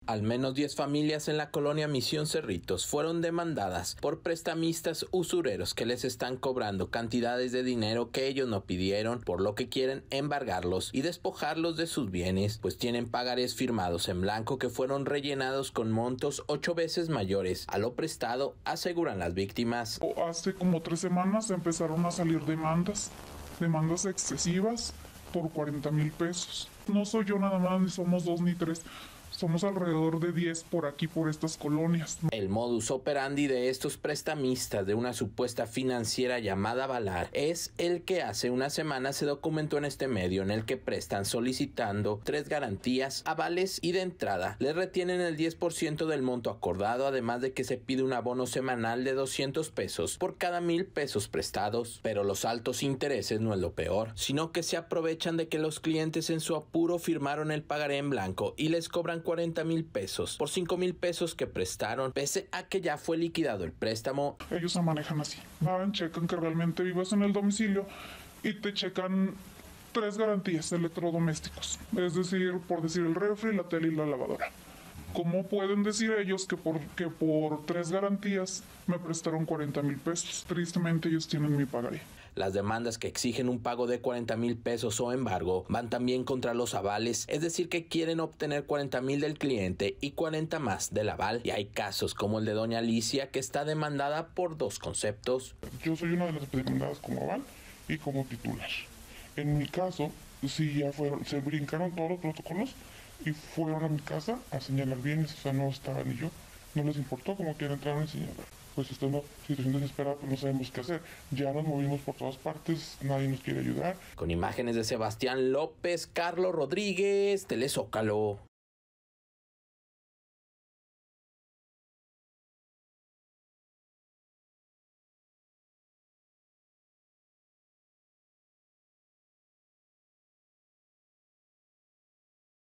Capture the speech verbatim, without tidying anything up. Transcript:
Al menos diez familias en la colonia Misión Cerritos fueron demandadas por prestamistas usureros que les están cobrando cantidades de dinero que ellos no pidieron, por lo que quieren embargarlos y despojarlos de sus bienes, pues tienen pagarés firmados en blanco que fueron rellenados con montos ocho veces mayores a lo prestado, aseguran las víctimas. Hace como tres semanas empezaron a salir demandas, demandas excesivas por cuarenta mil pesos. No soy yo nada más, ni somos dos ni tres. Somos alrededor de diez por aquí, por estas colonias. El modus operandi de estos prestamistas de una supuesta financiera llamada Valar es el que hace una semana se documentó en este medio, en el que prestan solicitando tres garantías, avales y de entrada les retienen el diez por ciento del monto acordado, además de que se pide un abono semanal de doscientos pesos por cada mil pesos prestados. Pero los altos intereses no es lo peor, sino que se aprovechan de que los clientes en su apuro firmaron el pagaré en blanco y les cobran cuarenta mil pesos por cinco mil pesos que prestaron, pese a que ya fue liquidado el préstamo. Ellos se manejan así. Van, checan que realmente vivas en el domicilio y te checan tres garantías de electrodomésticos. Es decir, por decir el refri, la tele y la lavadora. ¿Cómo pueden decir ellos que por, que por tres garantías me prestaron cuarenta mil pesos? Tristemente ellos tienen mi pagaré. Las demandas que exigen un pago de cuarenta mil pesos o embargo van también contra los avales, es decir que quieren obtener cuarenta mil del cliente y cuarenta más del aval. Y hay casos como el de doña Alicia, que está demandada por dos conceptos. Yo soy una de las demandadas como aval y como titular. En mi caso, sí ya fueron, se brincaron todos los protocolos y fueron a mi casa a señalar bienes, o sea, no estaba ni yo, no les importó, como quieren entrar a señalar. Pues está en una situación desesperada, pues no sabemos qué hacer. Ya nos movimos por todas partes, nadie nos quiere ayudar. Con imágenes de Sebastián López, Carlos Rodríguez, Telezócalo.